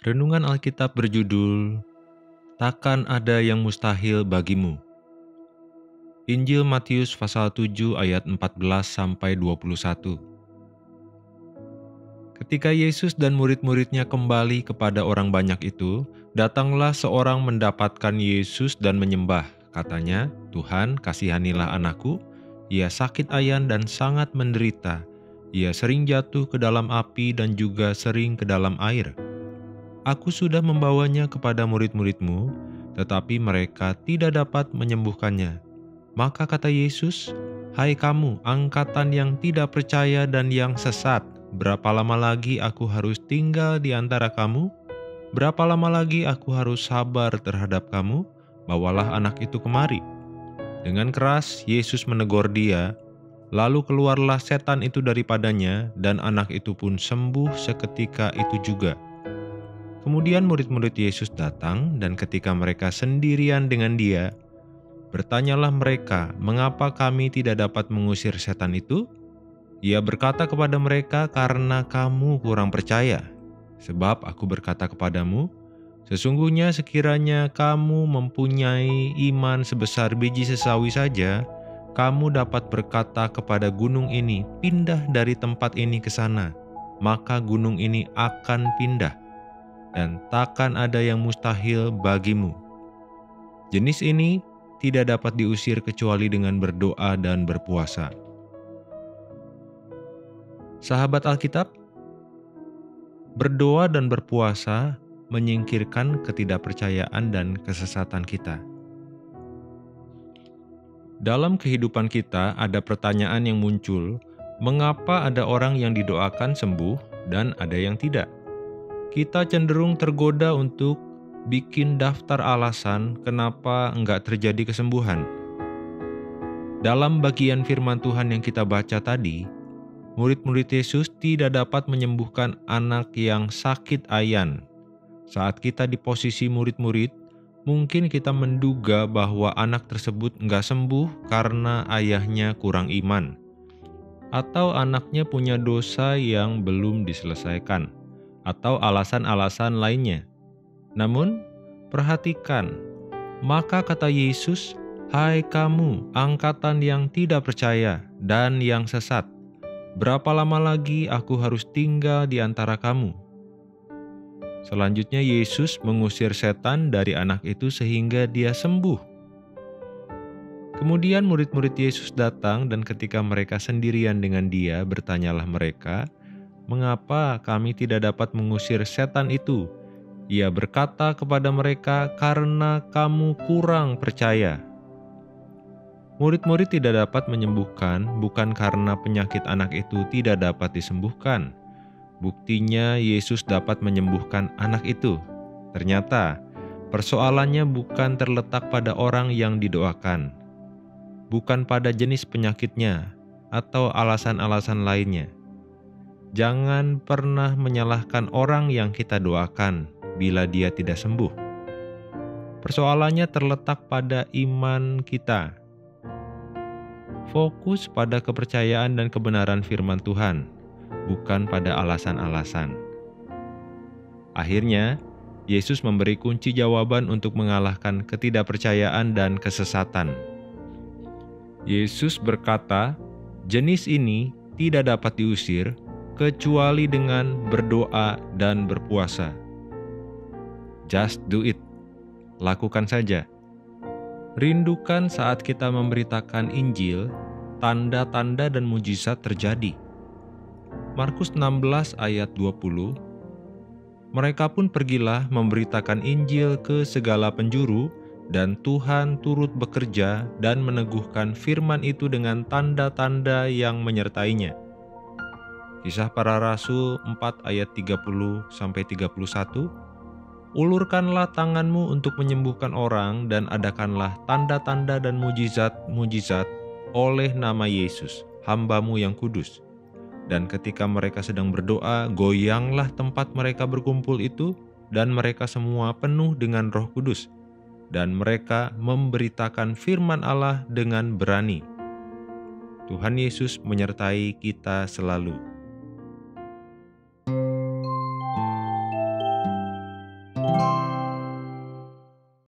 Renungan Alkitab berjudul, Takkan Ada Yang Mustahil Bagimu. Injil Matius pasal 7 ayat 14-21. Ketika Yesus dan murid-muridnya kembali kepada orang banyak itu, datanglah seorang mendapatkan Yesus dan menyembah. Katanya, "Tuhan, kasihanilah anakku. Ia sakit ayan dan sangat menderita. Ia sering jatuh ke dalam api dan juga sering ke dalam air. Aku sudah membawanya kepada murid-muridmu, tetapi mereka tidak dapat menyembuhkannya." Maka kata Yesus, "Hai kamu, angkatan yang tidak percaya dan yang sesat, berapa lama lagi aku harus tinggal di antara kamu? Berapa lama lagi aku harus sabar terhadap kamu? Bawalah anak itu kemari." Dengan keras Yesus menegur dia, lalu keluarlah setan itu daripadanya, dan anak itu pun sembuh seketika itu juga. Kemudian murid-murid Yesus datang, dan ketika mereka sendirian dengan dia, bertanyalah mereka, "Mengapa kami tidak dapat mengusir setan itu?" Ia berkata kepada mereka, "Karena kamu kurang percaya. Sebab aku berkata kepadamu, sesungguhnya sekiranya kamu mempunyai iman sebesar biji sesawi saja, kamu dapat berkata kepada gunung ini, 'Pindah dari tempat ini ke sana,' maka gunung ini akan pindah. Dan takkan ada yang mustahil bagimu." Jenis ini tidak dapat diusir kecuali dengan berdoa dan berpuasa. Sahabat Alkitab, berdoa dan berpuasa menyingkirkan ketidakpercayaan dan kesesatan kita. Dalam kehidupan kita ada pertanyaan yang muncul, mengapa ada orang yang didoakan sembuh dan ada yang tidak? Kita cenderung tergoda untuk bikin daftar alasan kenapa enggak terjadi kesembuhan. Dalam bagian firman Tuhan yang kita baca tadi, murid-murid Yesus tidak dapat menyembuhkan anak yang sakit ayan. Saat kita di posisi murid-murid, mungkin kita menduga bahwa anak tersebut enggak sembuh karena ayahnya kurang iman, atau anaknya punya dosa yang belum diselesaikan, atau alasan-alasan lainnya. Namun, perhatikan, maka kata Yesus, "Hai kamu, angkatan yang tidak percaya dan yang sesat, berapa lama lagi aku harus tinggal di antara kamu?" Selanjutnya Yesus mengusir setan dari anak itu sehingga dia sembuh. Kemudian murid-murid Yesus datang, dan ketika mereka sendirian dengan dia, bertanyalah mereka, "Mengapa kami tidak dapat mengusir setan itu?" Ia berkata kepada mereka, "Karena kamu kurang percaya." Murid-murid tidak dapat menyembuhkan bukan karena penyakit anak itu tidak dapat disembuhkan. Buktinya Yesus dapat menyembuhkan anak itu. Ternyata persoalannya bukan terletak pada orang yang didoakan, bukan pada jenis penyakitnya atau alasan-alasan lainnya. Jangan pernah menyalahkan orang yang kita doakan bila dia tidak sembuh. Persoalannya terletak pada iman kita. Fokus pada kepercayaan dan kebenaran firman Tuhan, bukan pada alasan-alasan. Akhirnya, Yesus memberi kunci jawaban untuk mengalahkan ketidakpercayaan dan kesesatan. Yesus berkata, jenis ini tidak dapat diusir kecuali dengan berdoa dan berpuasa. Just do it. Lakukan saja. Rindukan saat kita memberitakan Injil, tanda-tanda dan mujizat terjadi. Markus 16 ayat 20, "Mereka pun pergilah memberitakan Injil ke segala penjuru, dan Tuhan turut bekerja dan meneguhkan firman itu dengan tanda-tanda yang menyertainya." Kisah Para Rasul 4 ayat 30-31, "Ulurkanlah tanganmu untuk menyembuhkan orang, dan adakanlah tanda-tanda dan mujizat-mujizat oleh nama Yesus, hamba-Mu yang kudus." Dan ketika mereka sedang berdoa, goyanglah tempat mereka berkumpul itu, dan mereka semua penuh dengan Roh Kudus, dan mereka memberitakan firman Allah dengan berani. Tuhan Yesus menyertai kita selalu.